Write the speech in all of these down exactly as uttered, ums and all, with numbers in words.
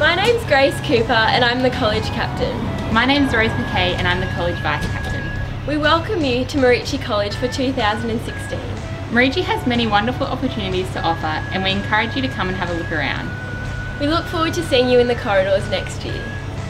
My name's Grace Cooper and I'm the college captain. My name's Rose McKay and I'm the college vice captain. We welcome you to Merici College for two thousand sixteen. Merici has many wonderful opportunities to offer and we encourage you to come and have a look around. We look forward to seeing you in the corridors next year.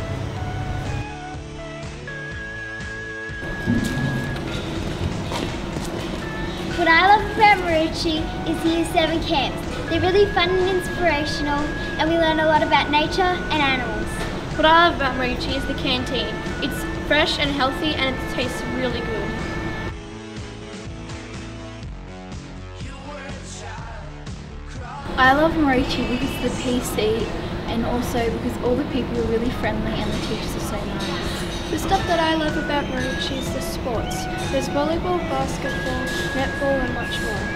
What I love about Merici is the Year seven camps. They're really fun and inspirational and we learn a lot about nature and animals. What I love about Merici is the canteen. It's fresh and healthy and it tastes really good. I love Merici because of the P C and also because all the people are really friendly and the teachers are so nice. The stuff that I love about Merici is the sports. There's volleyball, basketball, netball and much more.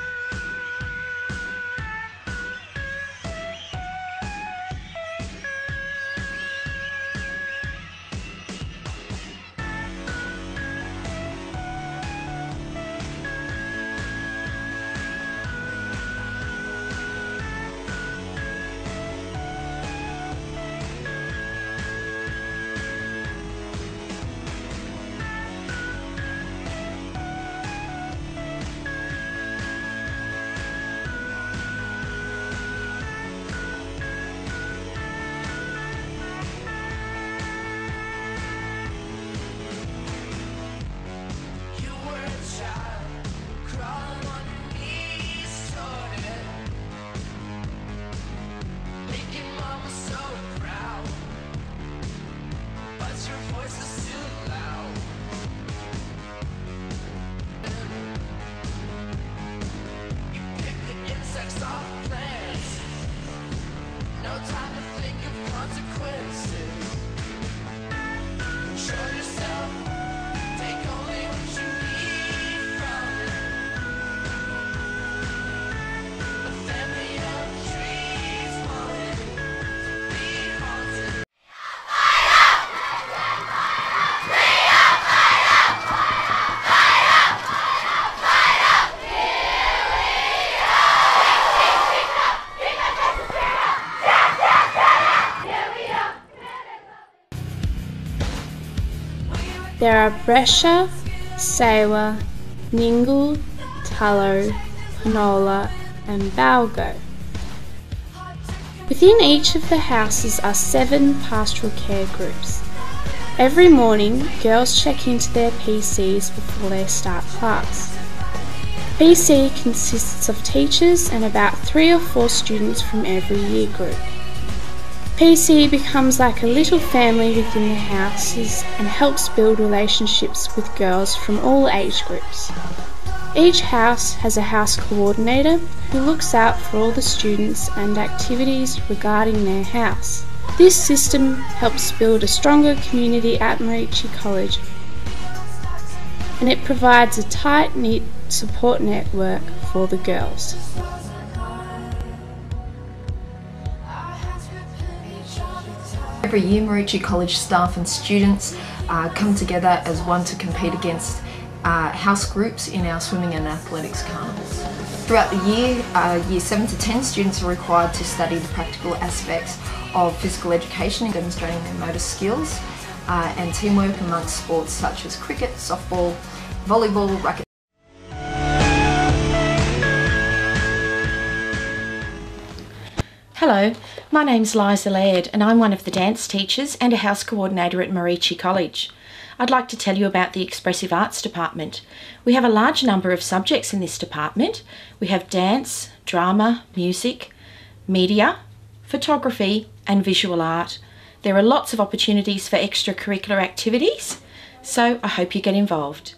There are Brescia, Sewa, Ningle, Tullow, Penola and Balgo. Within each of the houses are seven pastoral care groups. Every morning, girls check into their P Cs before they start class. P C consists of teachers and about three or four students from every year group. P C becomes like a little family within the houses and helps build relationships with girls from all age groups. Each house has a house coordinator who looks out for all the students and activities regarding their house. This system helps build a stronger community at Merici College and it provides a tight-knit support network for the girls. Every year Merici College staff and students uh, come together as one to compete against uh, house groups in our swimming and athletics carnivals. Throughout the year, uh, year seven to ten students are required to study the practical aspects of physical education, demonstrating their motor skills uh, and teamwork amongst sports such as cricket, softball, volleyball, racquet. Hello, my name's Liza Laird and I'm one of the dance teachers and a house coordinator at Merici College. I'd like to tell you about the Expressive Arts Department. We have a large number of subjects in this department. We have dance, drama, music, media, photography and visual art. There are lots of opportunities for extracurricular activities, so I hope you get involved.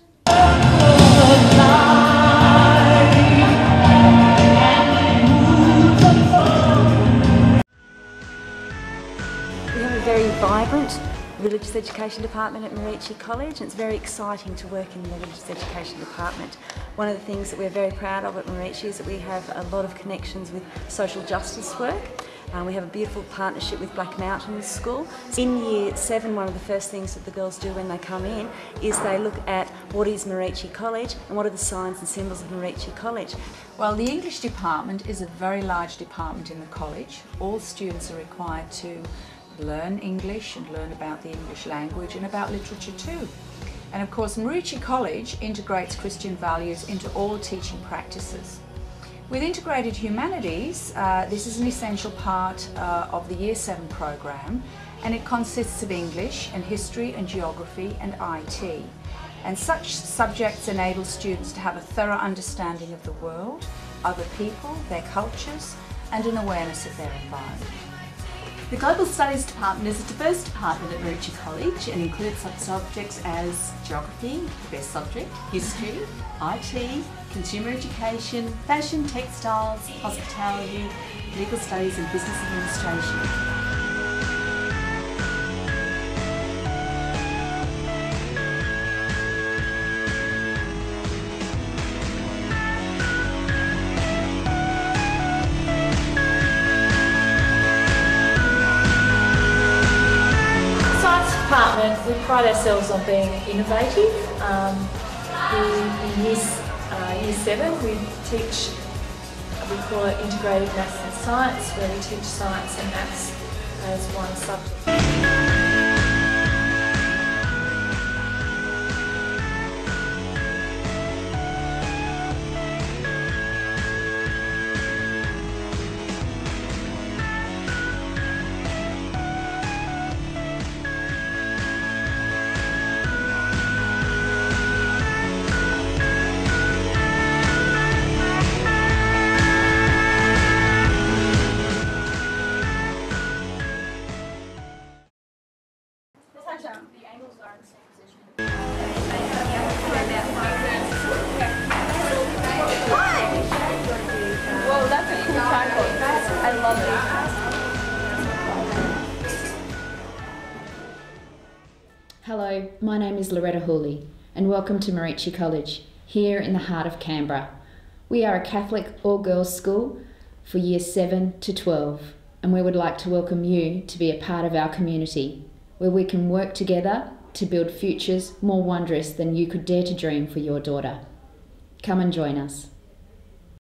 Very vibrant religious education department at Merici College, and it's very exciting to work in the religious education department. One of the things that we're very proud of at Merici is that we have a lot of connections with social justice work, Um, we have a beautiful partnership with Black Mountain School. In year seven, one of the first things that the girls do when they come in is they look at what is Merici College and what are the signs and symbols of Merici College. Well, the English department is a very large department in the college. All students are required to learn English and learn about the English language and about literature too. And of course, Merici College integrates Christian values into all teaching practices. With Integrated Humanities, uh, this is an essential part uh, of the Year seven program, and it consists of English and history and geography and I T. And such subjects enable students to have a thorough understanding of the world, other people, their cultures, and an awareness of their environment. The Global Studies Department is a diverse department at Merici College and includes such subjects as geography, the best subject, history, I T, consumer education, fashion, textiles, hospitality, legal studies and business administration. We pride ourselves on being innovative. Um, in in year, uh, year seven we teach, we call it integrated maths and science, where we teach science and maths as one subject. Well, that's a cool cycle. I love it. Hello, my name is Loretta Hooley and welcome to Merici College, here in the heart of Canberra. We are a Catholic all-girls school for years seven to twelve, and we would like to welcome you to be a part of our community, where we can work together to build futures more wondrous than you could dare to dream for your daughter. Come and join us.